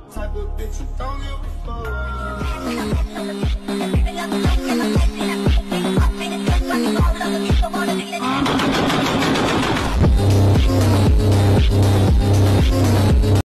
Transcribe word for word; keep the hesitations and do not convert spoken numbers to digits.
Type of bitch you don't give a fuck.